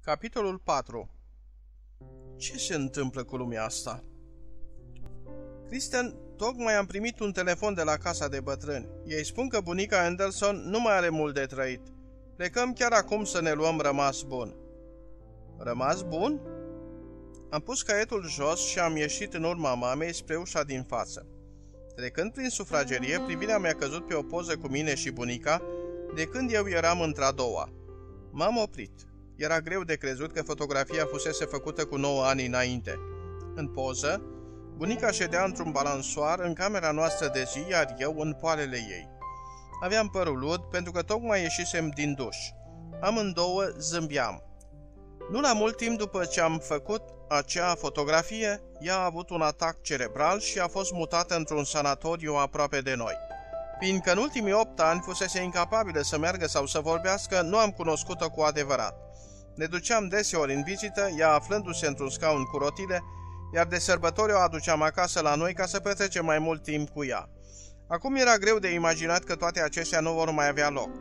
Capitolul 4. Ce se întâmplă cu lumea asta? Kristen, tocmai am primit un telefon de la casa de bătrâni. Ei spun că bunica Anderson nu mai are mult de trăit. Plecăm chiar acum să ne luăm rămas bun. Rămas bun? Am pus caietul jos și am ieșit în urma mamei spre ușa din față. Trecând prin sufragerie, privirea mi-a căzut pe o poză cu mine și bunica de când eu eram într-a doua. M-am oprit. Era greu de crezut că fotografia fusese făcută cu 9 ani înainte. În poză, bunica ședea într-un balansoar în camera noastră de zi, iar eu în poalele ei. Aveam părul ud pentru că tocmai ieșisem din duș. Amândouă zâmbeam. Nu la mult timp după ce am făcut acea fotografie, ea a avut un atac cerebral și a fost mutată într-un sanatoriu aproape de noi. Fiindcă în ultimii 8 ani fusese incapabilă să meargă sau să vorbească, nu am cunoscut-o cu adevărat. Ne duceam deseori în vizită, ea aflându-se într-un scaun cu rotile, iar de sărbători o aduceam acasă la noi ca să petrecem mai mult timp cu ea. Acum era greu de imaginat că toate acestea nu vor mai avea loc.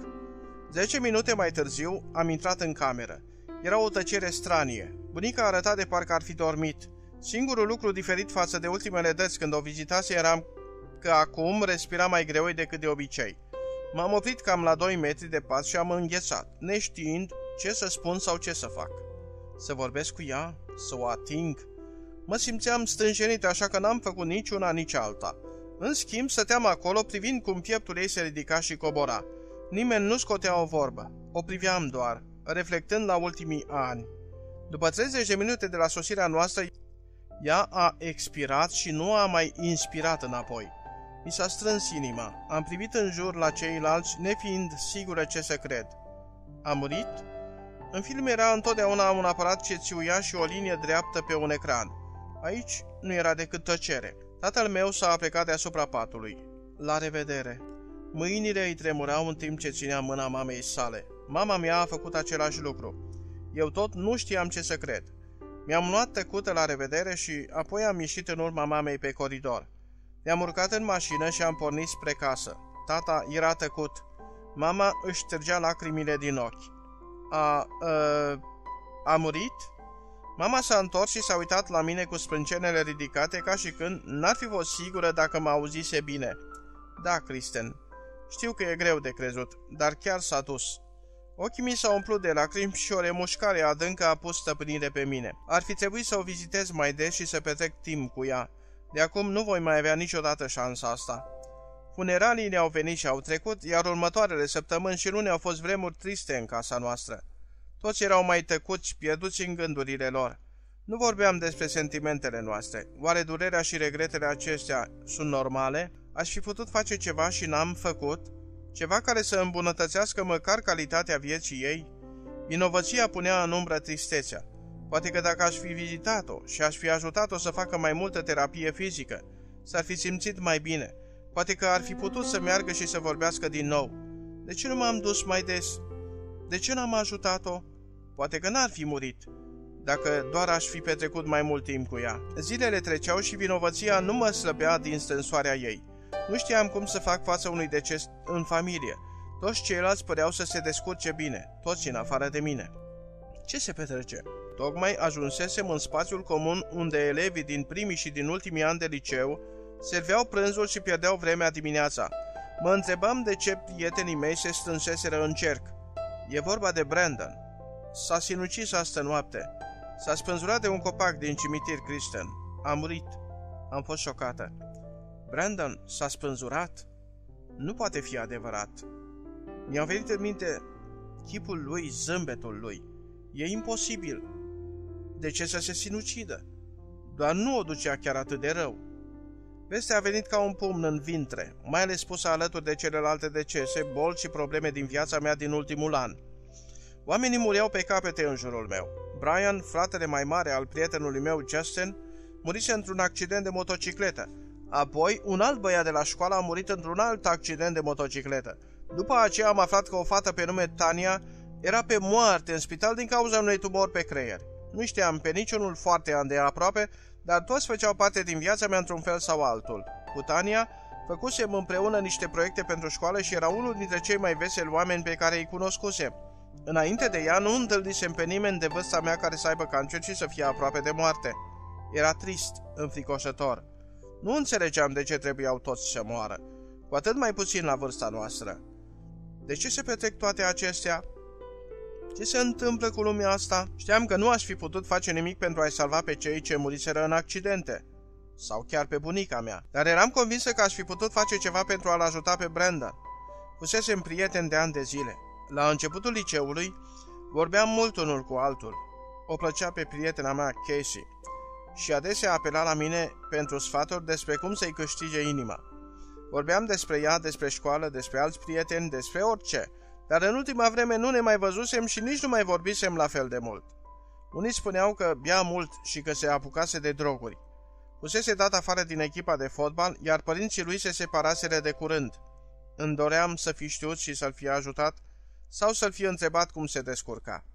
10 minute mai târziu am intrat în cameră. Era o tăcere stranie. Bunica arăta de parcă ar fi dormit. Singurul lucru diferit față de ultimele dăți când o vizitase era că acum respira mai greu decât de obicei. M-am oprit cam la 2 metri de pas și am înghețat, neștiind ce să spun sau ce să fac. Să vorbesc cu ea? Să o ating? Mă simțeam stânjenit, așa că n-am făcut nici una, nici alta. În schimb, stăteam acolo privind cum pieptul ei se ridica și cobora. Nimeni nu scotea o vorbă. O priveam doar, reflectând la ultimii ani. După 30 de minute de la sosirea noastră, ea a expirat și nu a mai inspirat înapoi. Mi s-a strâns inima. Am privit în jur la ceilalți, nefiind sigură ce să cred. A murit? În film era întotdeauna un aparat ce țiuia și o linie dreaptă pe un ecran. Aici nu era decât tăcere. Tatăl meu s-a aplecat deasupra patului. La revedere. Mâinile îi tremurau în timp ce ținea mâna mamei sale. Mama mea a făcut același lucru. Eu tot nu știam ce să cred. Mi-am luat tăcută la revedere și apoi am ieșit în urma mamei pe coridor. Ne-am urcat în mașină și am pornit spre casă. Tata era tăcut. Mama își ștergea lacrimile din ochi. A murit? Mama s-a întors și s-a uitat la mine cu sprâncenele ridicate ca și când n-ar fi fost sigură dacă mă auzise bine. Da, Kristen. Știu că e greu de crezut, dar chiar s-a dus. Ochii mi s-au umplut de lacrimi și o remușcare adâncă a pus stăpânire pe mine. Ar fi trebuit să o vizitez mai des și să petrec timp cu ea. De acum nu voi mai avea niciodată șansa asta. Funeraliile au venit și au trecut, iar următoarele săptămâni și luni au fost vremuri triste în casa noastră. Toți erau mai tăcuți, pierduți în gândurile lor. Nu vorbeam despre sentimentele noastre. Oare durerea și regretele acestea sunt normale? Aș fi putut face ceva și n-am făcut? Ceva care să îmbunătățească măcar calitatea vieții ei? Vinovăția punea în umbră tristețea. Poate că dacă aș fi vizitat-o și aș fi ajutat-o să facă mai multă terapie fizică, s-ar fi simțit mai bine. Poate că ar fi putut să meargă și să vorbească din nou. De ce nu m-am dus mai des? De ce n-am ajutat-o? Poate că n-ar fi murit, dacă doar aș fi petrecut mai mult timp cu ea. Zilele treceau și vinovăția nu mă slăbea din stânsoarea ei. Nu știam cum să fac față unui deces în familie. Toți ceilalți păreau să se descurce bine, toți în afară de mine. Ce se petrece? Tocmai ajunsesem în spațiul comun unde elevii din primii și din ultimii ani de liceu serveau prânzul și pierdeau vremea dimineața. Mă întrebam de ce prietenii mei se strânseseră în cerc. E vorba de Brandon. S-a sinucis astă noapte. S-a spânzurat de un copac din cimitir, Kristen. A murit. Am fost șocată. Brandon s-a spânzurat? Nu poate fi adevărat. Mi-a venit în minte chipul lui, zâmbetul lui. E imposibil. De ce să se sinucidă? Doar nu o ducea chiar atât de rău. Vestea a venit ca un pumn în vintre, mai ales pusă alături de celelalte decese, boli și probleme din viața mea din ultimul an. Oamenii mureau pe capete în jurul meu. Brian, fratele mai mare al prietenului meu, Justin, murise într-un accident de motocicletă. Apoi, un alt băiat de la școală a murit într-un alt accident de motocicletă. După aceea am aflat că o fată pe nume Tania era pe moarte în spital din cauza unui tumor pe creier. Nu știam pe niciunul foarte îndeaproape, dar toți făceau parte din viața mea într-un fel sau altul. Cu Tania făcusem împreună niște proiecte pentru școală și era unul dintre cei mai veseli oameni pe care îi cunoscusem. Înainte de ea nu întâlnisem pe nimeni de vârsta mea care să aibă cancer și să fie aproape de moarte. Era trist, înfricoșător. Nu înțelegeam de ce trebuiau toți să moară, cu atât mai puțin la vârsta noastră. De ce se petrec toate acestea? Ce se întâmplă cu lumea asta? Știam că nu aș fi putut face nimic pentru a-i salva pe cei ce muriseră în accidente. Sau chiar pe bunica mea. Dar eram convinsă că aș fi putut face ceva pentru a-l ajuta pe Brandon. Fusesem prieten de ani de zile. La începutul liceului vorbeam mult unul cu altul. O plăcea pe prietena mea, Casey, și adesea apela la mine pentru sfaturi despre cum să-i câștige inima. Vorbeam despre ea, despre școală, despre alți prieteni, despre orice, dar în ultima vreme nu ne mai văzusem și nici nu mai vorbisem la fel de mult. Unii spuneau că bea mult și că se apucase de droguri. Fusese dat afară din echipa de fotbal, iar părinții lui se separaseră de curând. Îmi doream să fi știut și să-l fi ajutat sau să-l fi întrebat cum se descurca.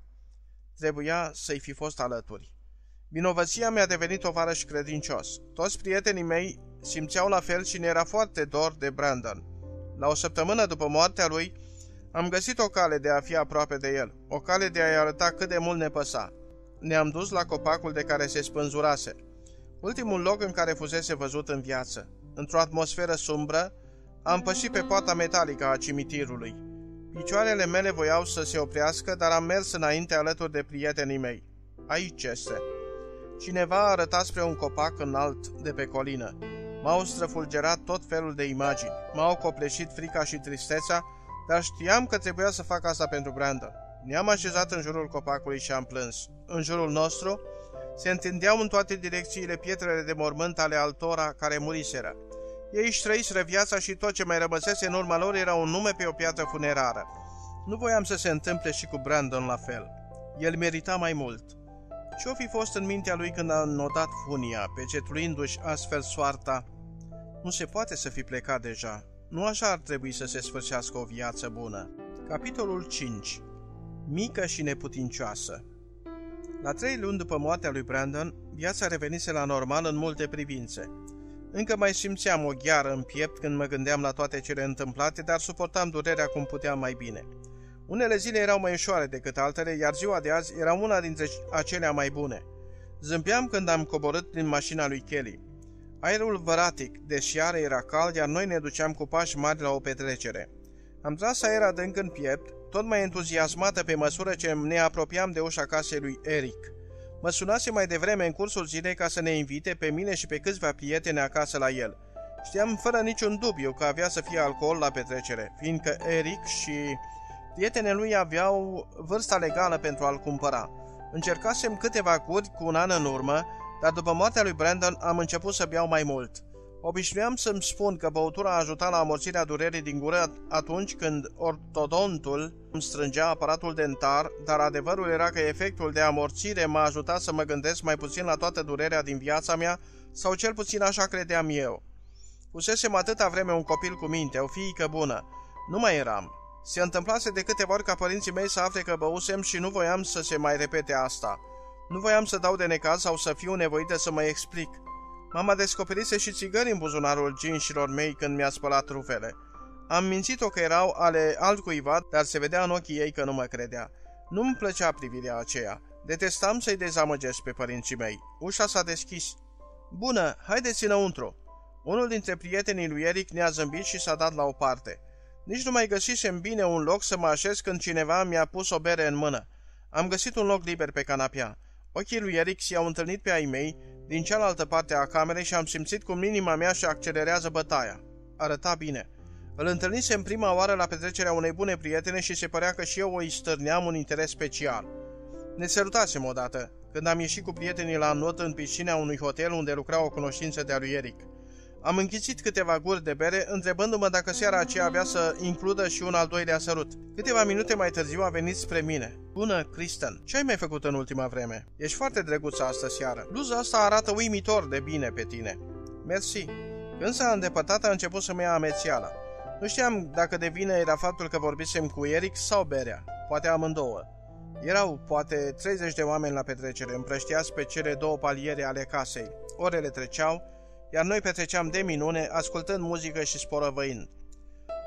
Trebuia să-i fi fost alături. Vinovăția mi-a devenit tovarăș credincios. Toți prietenii mei simțeau la fel și ne era foarte dor de Brandon. La o săptămână după moartea lui, am găsit o cale de a fi aproape de el, o cale de a-i arăta cât de mult ne păsa. Ne-am dus la copacul de care se spânzurase, ultimul loc în care fusese văzut în viață. Într-o atmosferă sumbră, am pășit pe poarta metalică a cimitirului. Picioarele mele voiau să se oprească, dar am mers înainte alături de prietenii mei. Aici este. Cineva a arătat spre un copac înalt de pe colină. M-au străfulgerat tot felul de imagini. M-au copleșit frica și tristețea, dar știam că trebuia să fac asta pentru Brandon. Ne-am așezat în jurul copacului și am plâns. În jurul nostru se întindeau în toate direcțiile pietrele de mormânt ale altora care muriseră. Ei își trăiseră viața și tot ce mai rămăsese în urma lor era un nume pe o piatră funerară. Nu voiam să se întâmple și cu Brandon la fel. El merita mai mult. Ce-o fi fost în mintea lui când a înnodat funia, pecetuindu-și astfel soarta? Nu se poate să fi plecat deja. Nu așa ar trebui să se sfârșească o viață bună. Capitolul 5. Mică și neputincioasă. La 3 luni după moartea lui Brandon, viața revenise la normal în multe privințe. Încă mai simțeam o gheară în piept când mă gândeam la toate cele întâmplate, dar suportam durerea cum puteam mai bine. Unele zile erau mai ușoare decât altele, iar ziua de azi era una dintre acelea mai bune. Zâmbeam când am coborât din mașina lui Kelly. Aerul văratic de seară era cald, iar noi ne duceam cu pași mari la o petrecere. Am tras aer adânc în piept, tot mai entuziasmată pe măsură ce ne apropiam de ușa casei lui Eric. Mă sunase mai devreme în cursul zilei ca să ne invite pe mine și pe câțiva prieteni acasă la el. Știam fără niciun dubiu că avea să fie alcool la petrecere, fiindcă Eric și prietenii lui aveau vârsta legală pentru a-l cumpăra. Încercasem câteva guri cu un an în urmă, dar după moartea lui Brandon am început să beau mai mult. Obișnuiam să-mi spun că băutura ajuta la amorțirea durerii din gură atunci când ortodontul îmi strângea aparatul dentar, dar adevărul era că efectul de amorțire m-a ajutat să mă gândesc mai puțin la toată durerea din viața mea, sau cel puțin așa credeam eu. Fusesem atâta vreme un copil cu minte, o fiică bună. Nu mai eram. Se întâmplase de câteva ori ca părinții mei să afle că băusem și nu voiam să se mai repete asta. Nu voiam să dau de necaz sau să fiu nevoită să mă explic. Mama descoperise și țigări în buzunarul jeansilor mei când mi-a spălat rufele. Am mințit-o că erau ale altcuiva, dar se vedea în ochii ei că nu mă credea. Nu-mi plăcea privirea aceea. Detestam să-i dezamăgesc pe părinții mei. Ușa s-a deschis. Bună, haideți înăuntru. Unul dintre prietenii lui Eric ne-a zâmbit și s-a dat la o parte. Nici nu mai găsisem bine un loc să mă așez când cineva mi-a pus o bere în mână. Am găsit un loc liber pe canapea. Ochii lui Eric s-au întâlnit pe ai mei din cealaltă parte a camerei și am simțit cum inima mea și accelerează bătaia. Arăta bine. Îl întâlnisem prima oară la petrecerea unei bune prietene și se părea că și eu îi stârneam un interes special. Ne sărutasem odată, când am ieșit cu prietenii la not în piscina unui hotel unde lucra o cunoștință de-a lui Eric. Am închițit câteva guri de bere, întrebându-mă dacă seara aceea avea să includă și un al doilea sărut. Câteva minute mai târziu a venit spre mine. Bună, Kristen, ce ai mai făcut în ultima vreme? Ești foarte drăguță astă seară. Bluza asta arată uimitor de bine pe tine. Mersi. Când s-a îndepărtat a început să-mi ia amețiala. Nu știam dacă de vină era faptul că vorbisem cu Eric sau berea. Poate amândouă. Erau poate 30 de oameni la petrecere, împrăștiați pe cele două paliere ale casei. Orele treceau, iar noi petreceam de minune, ascultând muzică și sporăvăind.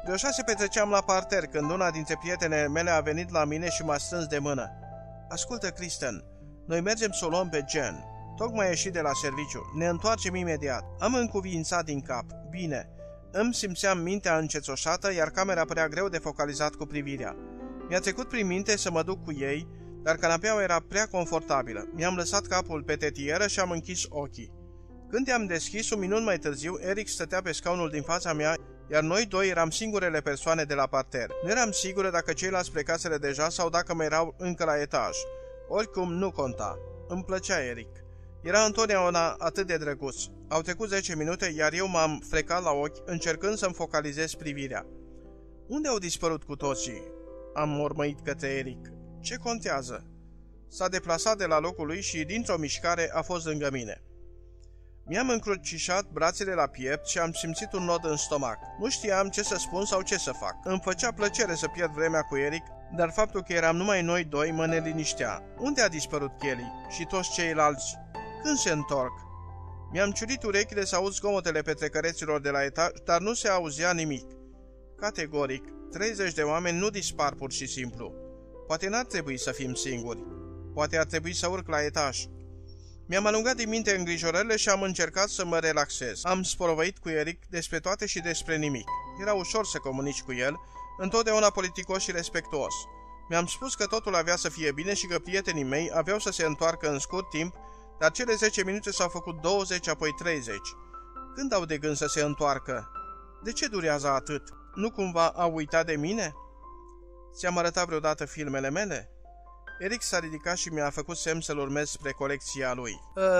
De-o se petreceam la parter când una dintre prietenele mele a venit la mine și m-a strâns de mână. Ascultă, Kristen, noi mergem să o luăm pe Jen. Tocmai ieșit de la serviciu. Ne întoarcem imediat. Am încuviințat din cap. Bine. Îmi simțeam mintea încețoșată, iar camera părea greu de focalizat cu privirea. Mi-a trecut prin minte să mă duc cu ei, dar canapeaua era prea confortabilă. Mi-am lăsat capul pe tetieră și am închis ochii. Când i-am deschis, un minut mai târziu, Eric stătea pe scaunul din fața mea, iar noi doi eram singurele persoane de la parter. Nu eram sigură dacă ceilalți plecaseră deja sau dacă mai erau încă la etaj. Oricum, nu conta. Îmi plăcea Eric. Era întotdeauna atât de drăguț. Au trecut 10 minute, iar eu m-am frecat la ochi, încercând să-mi focalizez privirea. Unde au dispărut cu toții? Am mormăit către Eric. Ce contează? S-a deplasat de la locul lui și, dintr-o mișcare, a fost lângă mine. Mi-am încrucișat brațele la piept și am simțit un nod în stomac. Nu știam ce să spun sau ce să fac. Îmi făcea plăcere să pierd vremea cu Eric, dar faptul că eram numai noi doi mă neliniștea. Unde a dispărut Kelly și toți ceilalți? Când se întorc? Mi-am ciurit urechile să aud zgomotele petrecăreților de la etaj, dar nu se auzea nimic. Categoric, 30 de oameni nu dispar pur și simplu. Poate n-ar trebui să fim singuri. Poate ar trebui să urc la etaj. Mi-am alungat din minte îngrijorările și am încercat să mă relaxez. Am sporovăit cu Eric despre toate și despre nimic. Era ușor să comunici cu el, întotdeauna politicos și respectuos. Mi-am spus că totul avea să fie bine și că prietenii mei aveau să se întoarcă în scurt timp, dar cele 10 minute s-au făcut 20, apoi 30. Când au de gând să se întoarcă? De ce durează atât? Nu cumva au uitat de mine? Ți-am arătat vreodată filmele mele? Eric s-a ridicat și mi-a făcut semn să-l urmez spre colecția lui.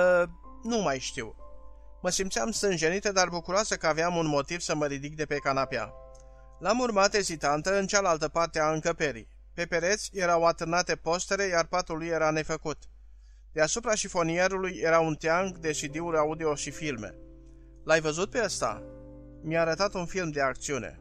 Nu mai știu. Mă simțeam stânjenită, dar bucuroasă că aveam un motiv să mă ridic de pe canapea. L-am urmat ezitantă în cealaltă parte a încăperii. Pe pereți erau atârnate postere, iar patul lui era nefăcut. Deasupra șifonierului era un teanc de CD-uri audio și filme. L-ai văzut pe ăsta? Mi-a arătat un film de acțiune.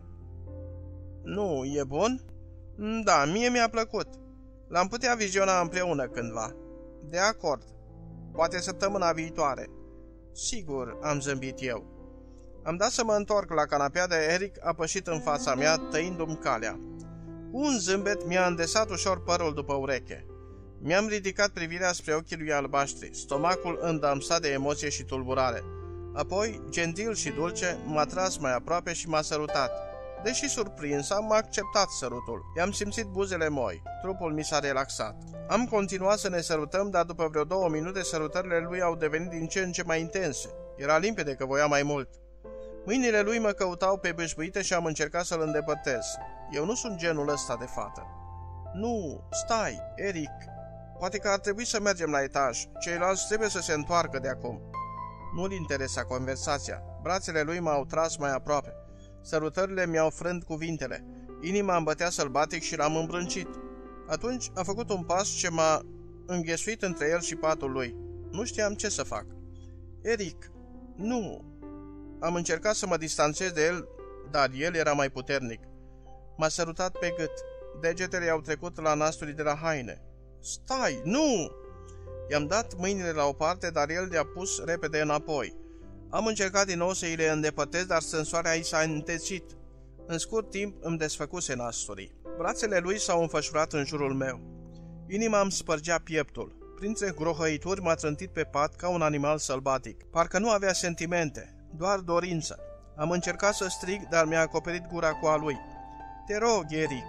Nu, e bun? Da, mie mi-a plăcut. L-am putea viziona împreună cândva. De acord. Poate săptămâna viitoare. Sigur, am zâmbit eu. Am dat să mă întorc la canapea, de Eric a pășit în fața mea, tăindu-mi calea. Cu un zâmbet mi-a îndesat ușor părul după ureche. Mi-am ridicat privirea spre ochii lui albaștri, stomacul îndamsat de emoție și tulburare. Apoi, gentil și dulce, m-a tras mai aproape și m-a sărutat. Deși surprins, am acceptat sărutul. I-am simțit buzele moi. Trupul mi s-a relaxat. Am continuat să ne sărutăm, dar după vreo 2 minute sărutările lui au devenit din ce în ce mai intense. Era limpede că voia mai mult. Mâinile lui mă căutau pe bâșbâite și am încercat să-l îndepărtez. Eu nu sunt genul ăsta de fată. Nu, stai, Eric. Poate că ar trebui să mergem la etaj. Ceilalți trebuie să se întoarcă de acum. Nu-l interesa conversația. Brațele lui m-au tras mai aproape. Sărutările mi-au frânt cuvintele. Inima îmi bătea sălbatic și l-am îmbrâncit. Atunci a făcut un pas ce m-a înghesuit între el și patul lui. Nu știam ce să fac. Eric, nu. Am încercat să mă distanțez de el, dar el era mai puternic. M-a sărutat pe gât. Degetele i-au trecut la nasturi de la haine. Stai, nu! I-am dat mâinile la o parte, dar el le-a pus repede înapoi. Am încercat din nou să îi le îndepărtez, dar sânsoarea i s-a întețit. În scurt timp îmi desfăcuse nasturii. Brațele lui s-au înfășurat în jurul meu. Inima îmi spărgea pieptul. Printre grohăituri m-a trântit pe pat ca un animal sălbatic. Parcă nu avea sentimente, doar dorință. Am încercat să strig, dar mi-a acoperit gura cu a lui. Te rog, Eric.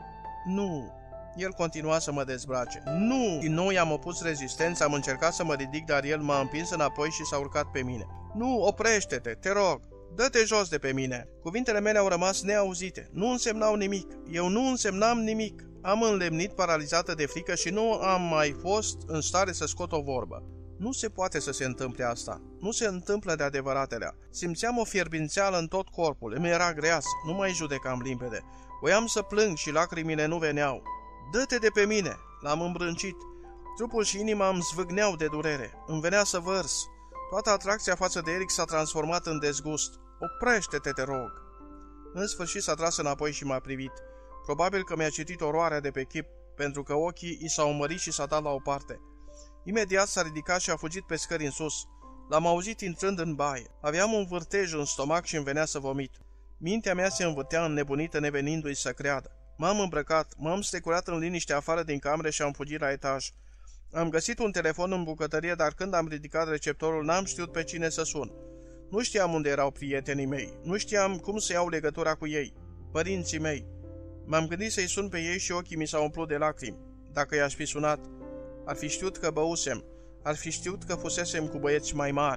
Nu. El continua să mă dezbrace. Nu! Din nou i-am opus rezistență, am încercat să mă ridic, dar el m-a împins înapoi și s-a urcat pe mine. Nu, oprește-te, te rog! Dă-te jos de pe mine! Cuvintele mele au rămas neauzite. Nu însemnau nimic. Eu nu însemnam nimic. Am înlemnit paralizată de frică și nu am mai fost în stare să scot o vorbă. Nu se poate să se întâmple asta. Nu se întâmplă de adevăratelea. Simțeam o fierbințeală în tot corpul. Îmi era greas. Nu mai judecam limpede. Voiam să plâng și lacrimile nu veneau. Dă-te de pe mine! L-am îmbrâncit. Trupul și inima îmi zvâgneau de durere. Îmi venea să vărs. Toată atracția față de Eric s-a transformat în dezgust. Oprește-te, te rog! În sfârșit s-a tras înapoi și m-a privit. Probabil că mi-a citit oroarea de pe chip, pentru că ochii i s-au mărit și s-a dat la o parte. Imediat s-a ridicat și a fugit pe scări în sus. L-am auzit intrând în baie. Aveam un vârtej în stomac și îmi venea să vomit. Mintea mea se învârtea înnebunită, nevenindu-i să creadă. M-am îmbrăcat, m-am strecurat în liniște afară din cameră și am fugit la etaj. Am găsit un telefon în bucătărie, dar când am ridicat receptorul, n-am știut pe cine să sun. Nu știam unde erau prietenii mei, nu știam cum să iau legătura cu ei, părinții mei. M-am gândit să-i sun pe ei și ochii mi s-au umplut de lacrimi. Dacă i-aș fi sunat, ar fi știut că băusem, ar fi știut că fusesem cu băieți mai mari.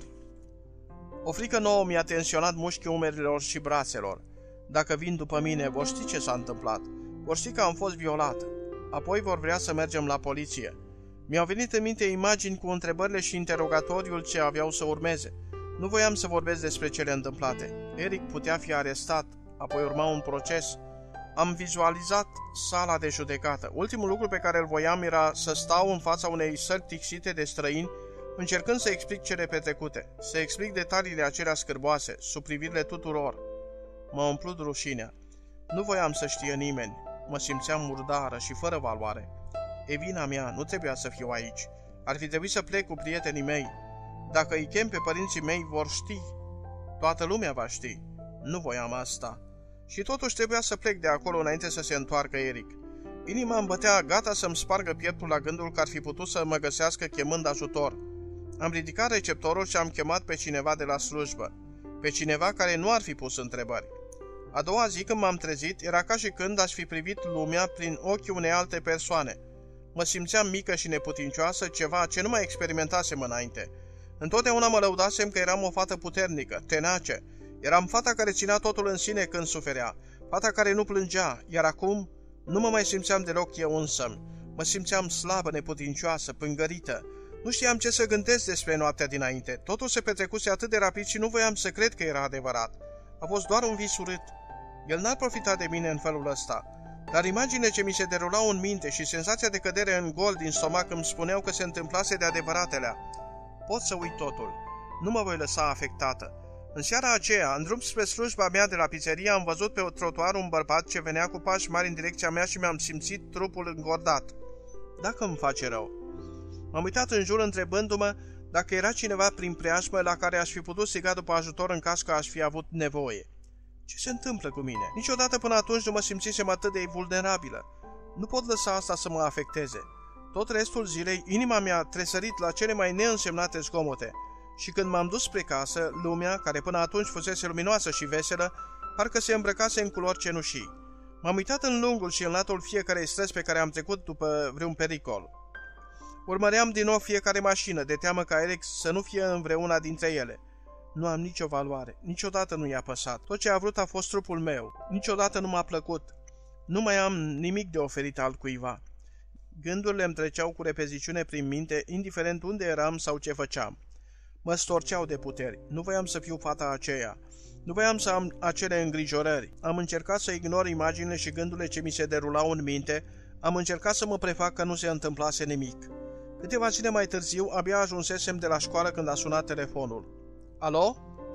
O frică nouă mi-a tensionat mușchii umerilor și brațelor. Dacă vin după mine, vor ști ce s-a întâmplat. Vor ști că am fost violată. Apoi vor vrea să mergem la poliție. Mi-au venit în minte imagini cu întrebările și interogatoriul ce aveau să urmeze. Nu voiam să vorbesc despre cele întâmplate. Eric putea fi arestat, apoi urma un proces. Am vizualizat sala de judecată. Ultimul lucru pe care îl voiam era să stau în fața unei săli tixite de străini, încercând să explic cele petrecute, să explic detaliile acelea scârboase, sub privirile tuturor. M-a umplut rușinea. Nu voiam să știe nimeni. Mă simțeam murdară și fără valoare. E vina mea, nu trebuia să fiu aici. Ar fi trebuit să plec cu prietenii mei. Dacă îi chem pe părinții mei, vor ști. Toată lumea va ști. Nu voiam asta. Și totuși trebuia să plec de acolo înainte să se întoarcă Eric. Inima îmi bătea gata să-mi spargă pieptul la gândul că ar fi putut să mă găsească chemând ajutor. Am ridicat receptorul și am chemat pe cineva de la slujbă. Pe cineva care nu ar fi pus întrebări. A doua zi, când m-am trezit, era ca și când aș fi privit lumea prin ochii unei alte persoane. Mă simțeam mică și neputincioasă, ceva ce nu mai experimentasem înainte. Întotdeauna mă lăudasem că eram o fată puternică, tenace. Eram fata care ținea totul în sine când suferea, fata care nu plângea, iar acum nu mă mai simțeam deloc eu însămi. Mă simțeam slabă, neputincioasă, pângărită. Nu știam ce să gândesc despre noaptea dinainte. Totul se petrecuse atât de rapid și nu voiam să cred că era adevărat. A fost doar un vis urât. El n-ar profita de mine în felul ăsta. Dar imaginile ce mi se derulau în minte și senzația de cădere în gol din stomac îmi spuneau că se întâmplase de adevăratelea. Pot să uit totul. Nu mă voi lăsa afectată. În seara aceea, în drum spre slujba mea de la pizzeria, am văzut pe trotuar un bărbat ce venea cu pași mari în direcția mea și mi-am simțit trupul îngordat. Dacă îmi face rău. M-am uitat în jur întrebându-mă dacă era cineva prin preajmă la care aș fi putut striga după ajutor în caz că aș fi avut nevoie. Ce se întâmplă cu mine? Niciodată până atunci nu mă simțisem atât de vulnerabilă. Nu pot lăsa asta să mă afecteze. Tot restul zilei, inima mi-a tresărit la cele mai neînsemnate zgomote. Și când m-am dus spre casă, lumea, care până atunci fusese luminoasă și veselă, parcă se îmbrăcase în culori cenușii. M-am uitat în lungul și în latul fiecarei străzi pe care am trecut după vreun pericol. Urmăream din nou fiecare mașină, de teamă ca Eric să nu fie în vreuna dintre ele. Nu am nicio valoare, niciodată nu i-a păsat. Tot ce a vrut a fost trupul meu, niciodată nu m-a plăcut. Nu mai am nimic de oferit altcuiva. Gândurile îmi treceau cu repeziciune prin minte, indiferent unde eram sau ce făceam. Mă storceau de puteri. Nu voiam să fiu fata aceea. Nu voiam să am acele îngrijorări. Am încercat să ignor imaginile și gândurile ce mi se derulau în minte. Am încercat să mă prefac că nu se întâmplase nimic. Câteva zile mai târziu, abia ajunsesem de la școală când a sunat telefonul. Alo?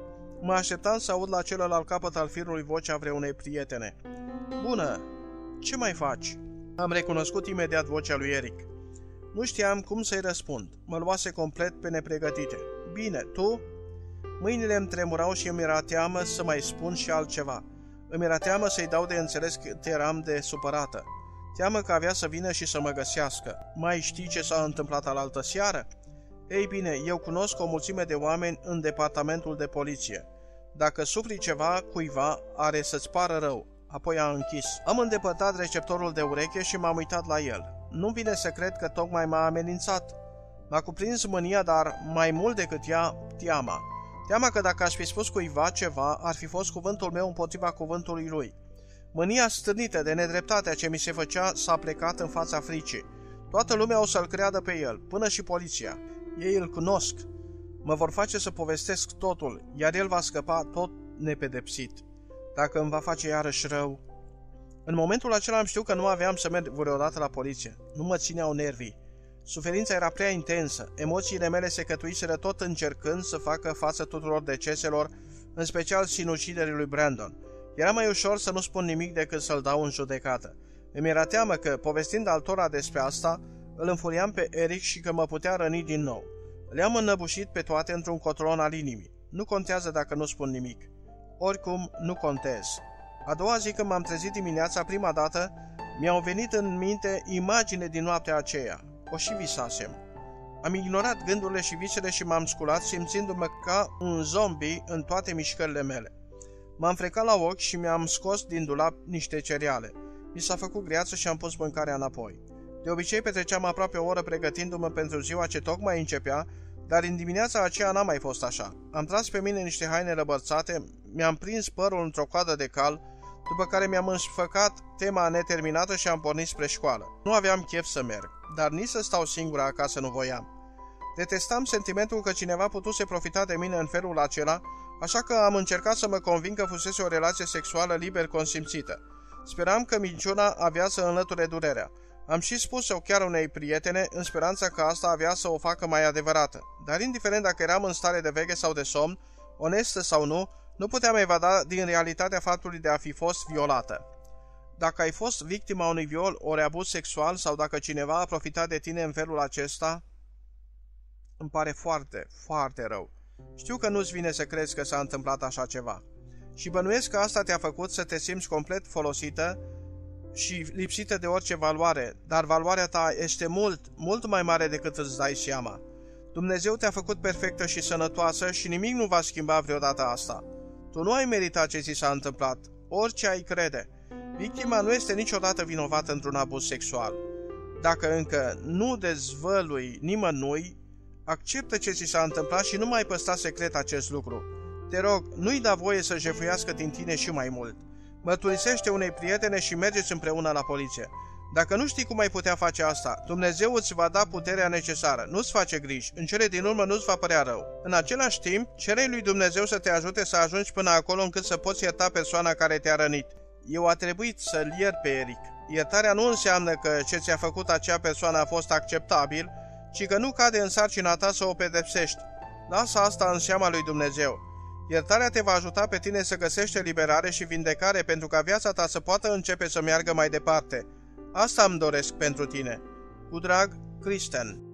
Mă așteptam să aud la celălalt capăt al firului vocea vreunei prietene. Bună! Ce mai faci? Am recunoscut imediat vocea lui Eric. Nu știam cum să-i răspund. Mă luase complet pe nepregătite. Bine, tu? Mâinile îmi tremurau și îmi era teamă să mai spun și altceva. Îmi era teamă să-i dau de înțeles cât eram de supărată. Teamă că avea să vină și să mă găsească. Mai știi ce s-a întâmplat alaltă seară? Ei bine, eu cunosc o mulțime de oameni în departamentul de poliție. Dacă sufli ceva, cuiva are să-ți pară rău. Apoi a închis. Am îndepărtat receptorul de ureche și m-am uitat la el. Nu vine să cred că tocmai m-a amenințat. M-a cuprins mânia, dar mai mult decât ea, teama. Teama că dacă aș fi spus cuiva ceva, ar fi fost cuvântul meu împotriva cuvântului lui. Mânia stârnită de nedreptatea ce mi se făcea s-a plecat în fața fricii. Toată lumea o să-l creadă pe el, până și poliția. Ei îl cunosc. Mă vor face să povestesc totul, iar el va scăpa tot nepedepsit. Dacă îmi va face iarăși rău... În momentul acela am știut că nu aveam să merg vreodată la poliție. Nu mă țineau nervii. Suferința era prea intensă. Emoțiile mele se cătuiseră tot încercând să facă față tuturor deceselor, în special sinuciderii lui Brandon. Era mai ușor să nu spun nimic decât să-l dau în judecată. Îmi era teamă că, povestind altora despre asta, îl înfuriam pe Eric și că mă putea răni din nou. Le-am înnăbușit pe toate într-un cotron al inimii. Nu contează dacă nu spun nimic. Oricum, nu contez. A doua zi când m-am trezit dimineața prima dată, mi-au venit în minte imagine din noaptea aceea. O și visasem. Am ignorat gândurile și visele și m-am sculat simțindu-mă ca un zombie în toate mișcările mele. M-am frecat la ochi și mi-am scos din dulap niște cereale. Mi s-a făcut greață și am pus mâncarea înapoi. De obicei petreceam aproape o oră pregătindu-mă pentru ziua ce tocmai începea, dar în dimineața aceea n-a mai fost așa. Am tras pe mine niște haine răbărțate, mi-am prins părul într-o coadă de cal, după care mi-am însfăcat tema neterminată și am pornit spre școală. Nu aveam chef să merg, dar nici să stau singur acasă nu voiam. Detestam sentimentul că cineva putuse profita de mine în felul acela, așa că am încercat să mă conving că fusese o relație sexuală liber consimțită. Speram că minciuna avea să înlăture durerea. Am și spus-o chiar unei prietene, în speranța că asta avea să o facă mai adevărată. Dar indiferent dacă eram în stare de veche sau de somn, onestă sau nu, nu puteam evada din realitatea faptului de a fi fost violată. Dacă ai fost victima unui viol ori abuz sexual sau dacă cineva a profitat de tine în felul acesta, îmi pare foarte, foarte rău. Știu că nu-ți vine să crezi că s-a întâmplat așa ceva. Și bănuiesc că asta te-a făcut să te simți complet folosită și lipsită de orice valoare, dar valoarea ta este mult, mult mai mare decât îți dai seama. Dumnezeu te-a făcut perfectă și sănătoasă și nimic nu va schimba vreodată asta. Tu nu ai meritat ce ți s-a întâmplat, orice ai crede. Victima nu este niciodată vinovată într-un abuz sexual. Dacă încă nu dezvălui nimănui, acceptă ce ți s-a întâmplat și nu mai păstra secret acest lucru. Te rog, nu-i da voie să jefuiască din tine și mai mult. Mărturisește unei prietene și mergeți împreună la poliție. Dacă nu știi cum ai putea face asta, Dumnezeu îți va da puterea necesară. Nu-ți face griji, în cele din urmă nu-ți va părea rău. În același timp, cere lui Dumnezeu să te ajute să ajungi până acolo încât să poți ierta persoana care te-a rănit. Eu a trebuit să-l iert pe Eric. Iertarea nu înseamnă că ce ți-a făcut acea persoană a fost acceptabil, ci că nu cade în sarcina ta să o pedepsești. Lasă asta în seama lui Dumnezeu. Iertarea te va ajuta pe tine să găsești eliberare și vindecare pentru ca viața ta să poată începe să meargă mai departe. Asta îmi doresc pentru tine. Cu drag, Kristen.